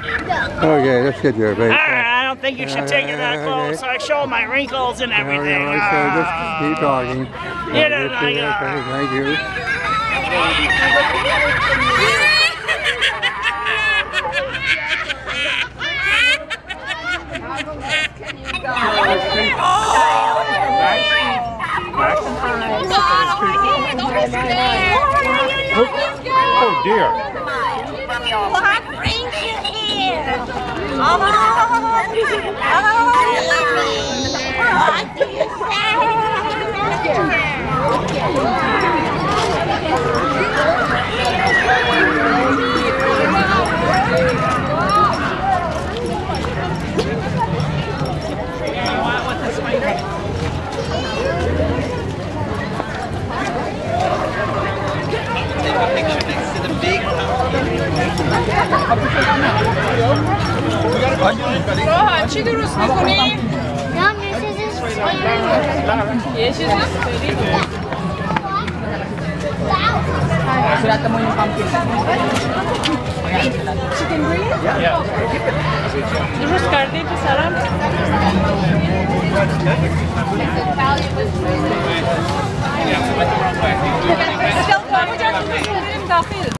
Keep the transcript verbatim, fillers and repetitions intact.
Okay, let's get your face. I don't think you should take it that close. I show my wrinkles and everything. No, no, so just keep talking. You don't like it. Okay, thank you. Oh dear. What brings you here? Oh, what do you روحان چی درست میکنی؟ نه یه چیزی sudah temuin pumpkin. Chicken green? Yeah. Terus kardi itu salam. Kamu jangan tulis dahil.